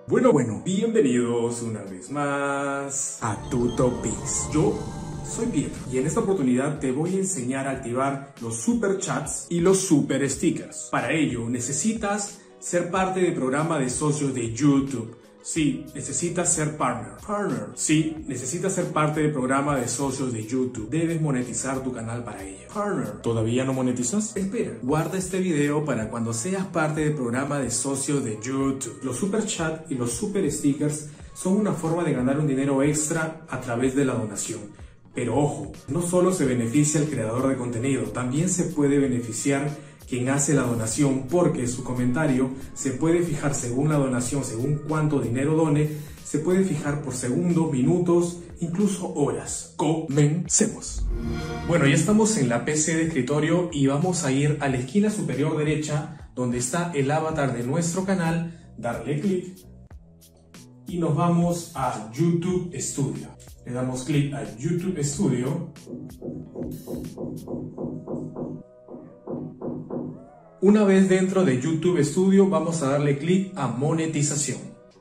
Bueno, bienvenidos una vez más a Tutopix. Yo soy Pietro y en esta oportunidad te voy a enseñar a activar los super chats y los super stickers. Para ello necesitas ser parte del programa de socios de YouTube. Sí, necesitas ser partner. Sí, necesitas ser parte del programa de socios de YouTube. Debes monetizar tu canal para ello. Partner. ¿Todavía no monetizas? Espera, guarda este video para cuando seas parte del programa de socios de YouTube. Los super chat y los super stickers son una forma de ganar un dinero extra a través de la donación. Pero ojo, no solo se beneficia el creador de contenido, también se puede beneficiar quien hace la donación, porque su comentario se puede fijar según la donación, según cuánto dinero done, se puede fijar por segundos, minutos, incluso horas. Comencemos. Bueno, ya estamos en la PC de escritorio y vamos a ir a la esquina superior derecha donde está el avatar de nuestro canal, darle clic y nos vamos a YouTube Studio. Le damos clic a YouTube Studio. Una vez dentro de YouTube Studio vamos a darle clic a monetización.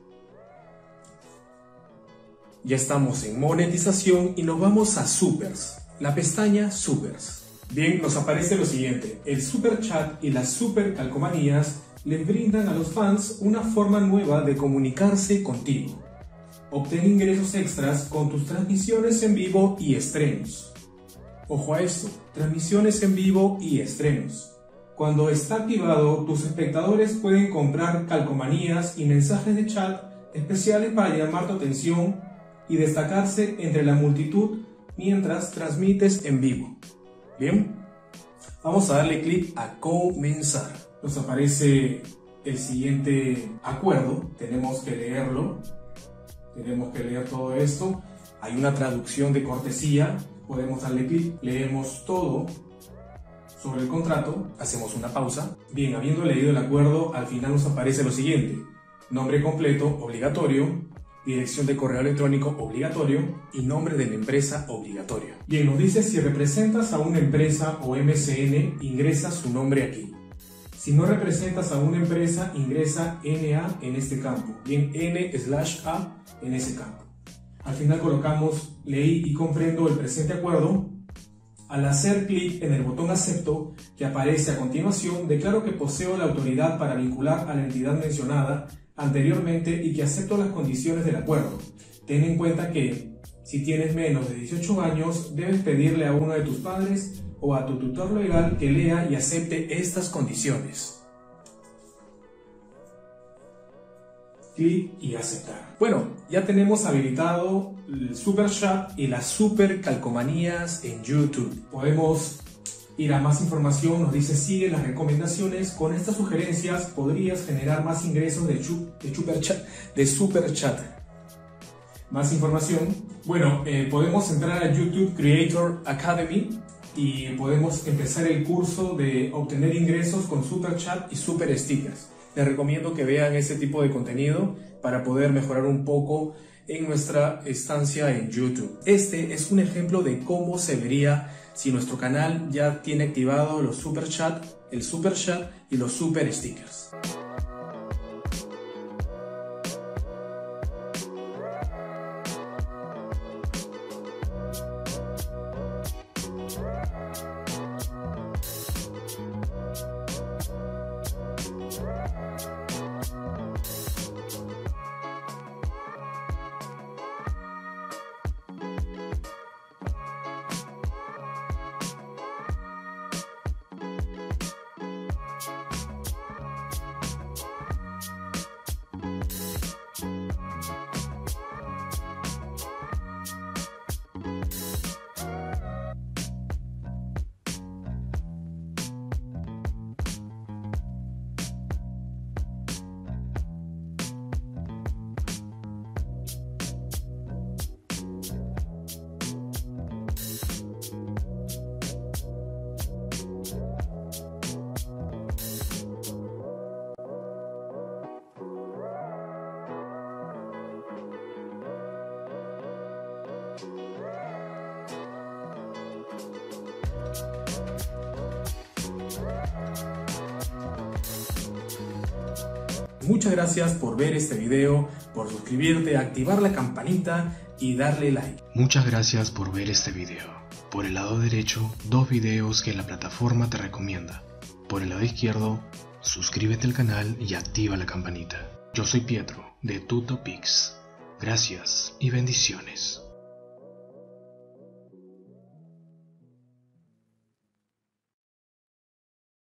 Ya estamos en monetización y nos vamos a Supers, la pestaña Supers. Bien, nos aparece lo siguiente: el Super Chat y las Super Calcomanías les brindan a los fans una forma nueva de comunicarse contigo. Obtén ingresos extras con tus transmisiones en vivo y estrenos. Ojo a esto, transmisiones en vivo y estrenos. Cuando está activado, tus espectadores pueden comprar calcomanías y mensajes de chat especiales para llamar tu atención y destacarse entre la multitud mientras transmites en vivo. Bien, vamos a darle clic a comenzar. Nos aparece el siguiente acuerdo, tenemos que leerlo, tenemos que leer todo esto. Hay una traducción de cortesía, podemos darle clic, leemos todo sobre el contrato, hacemos una pausa. Bien, habiendo leído el acuerdo, al final nos aparece lo siguiente: nombre completo obligatorio, dirección de correo electrónico obligatorio y nombre de la empresa obligatorio. Bien, nos dice si representas a una empresa o MCN, ingresa su nombre aquí. Si no representas a una empresa, ingresa NA en este campo. Bien, N/A en ese campo. Al final colocamos leí y comprendo el presente acuerdo. Al hacer clic en el botón acepto que aparece a continuación, declaro que poseo la autoridad para vincular a la entidad mencionada anteriormente y que acepto las condiciones del acuerdo. Ten en cuenta que si tienes menos de 18 años, debes pedirle a uno de tus padres o a tu tutor legal que lea y acepte estas condiciones. Clic y aceptar. Bueno, ya tenemos habilitado el Super Chat y las Super Calcomanías en YouTube. Podemos ir a más información, nos dice sigue las recomendaciones. Con estas sugerencias podrías generar más ingresos de Super Chat. Más información. Bueno, podemos entrar a YouTube Creator Academy y podemos empezar el curso de obtener ingresos con Super Chat y Super Stickers. Les recomiendo que vean ese tipo de contenido para poder mejorar un poco en nuestra estancia en YouTube. Este es un ejemplo de cómo se vería si nuestro canal ya tiene activado los Super Chat, el Super Chat y los Super Stickers. Muchas gracias por ver este video, por suscribirte, activar la campanita y darle like. Muchas gracias por ver este video. Por el lado derecho, 2 videos que la plataforma te recomienda. Por el lado izquierdo, suscríbete al canal y activa la campanita. Yo soy Pietro, de TutoPix. Gracias y bendiciones.